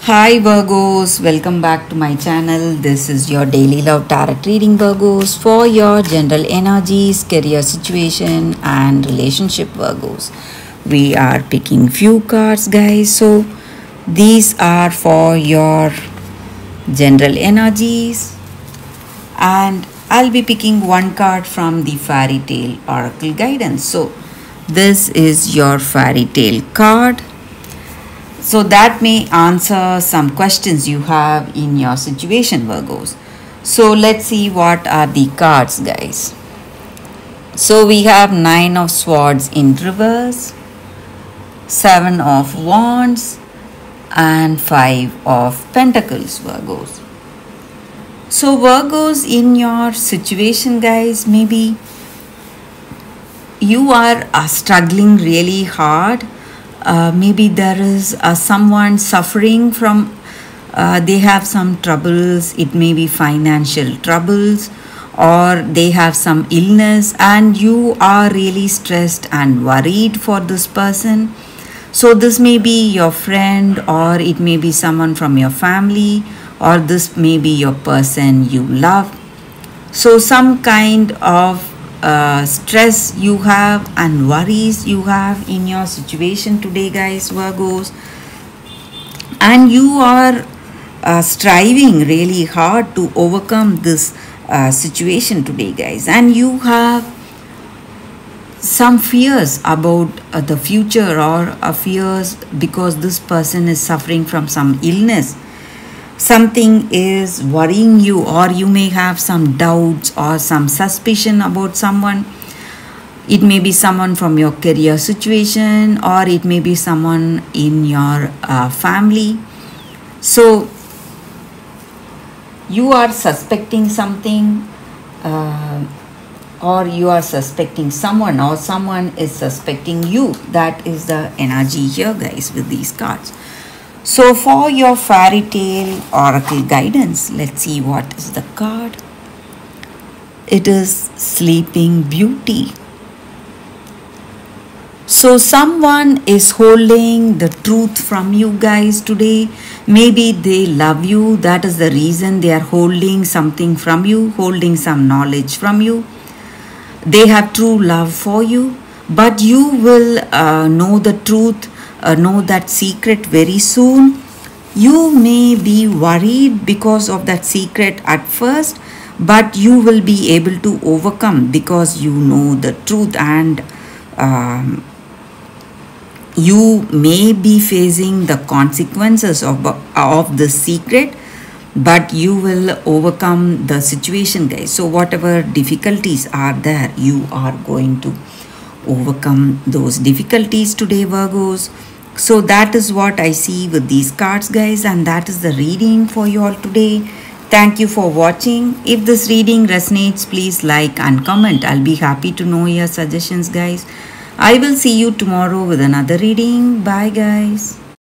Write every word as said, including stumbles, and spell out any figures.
Hi Virgos, welcome back to my channel. This is your daily love tarot reading, Virgos, for your general energies, career situation and relationship, Virgos. We are picking few cards, guys. So these are for your general energies, and I'll be picking one card from the fairy tale oracle guidance. So this is your fairy tale card. So that may answer some questions you have in your situation, Virgos. So let's see what are the cards, guys. So we have Nine of Swords in reverse, Seven of Wands, and Five of Pentacles, Virgos. So Virgos, in your situation, guys, maybe you are uh, struggling really hard. Uh, maybe there is uh, someone suffering from, uh, they have some troubles. It may be financial troubles, or they have some illness, and you are really stressed and worried for this person. So this may be your friend, or it may be someone from your family, or this may be your person you love. So some kind of Uh, stress you have and worries you have in your situation today, guys, Virgos, and you are uh, striving really hard to overcome this uh, situation today, guys, and you have some fears about uh, the future, or uh, fears because this person is suffering from some illness. Something is worrying you, or you may have some doubts or some suspicion about someone. It may be someone from your career situation, or it may be someone in your uh, family. So you are suspecting something, uh, or you are suspecting someone, or someone is suspecting you. That is the energy here, guys, with these cards. So for your fairy tale oracle guidance, let's see what is the card. It is Sleeping Beauty. So someone is holding the truth from you, guys, today. Maybe they love you. That is the reason they are holding something from you, holding some knowledge from you. They have true love for you, but you will uh, know the truth. Uh, know that secret very soon. You may be worried because of that secret at first, but you will be able to overcome because you know the truth, and um, you may be facing the consequences of, of the secret, but you will overcome the situation, guys. So whatever difficulties are there, you are going to overcome those difficulties today, Virgos. So that is what I see with these cards, guys, and that is the reading for you all today. Thank you for watching. If this reading resonates, please like and comment. I'll be happy to know your suggestions, guys. I will see you tomorrow with another reading. Bye, guys.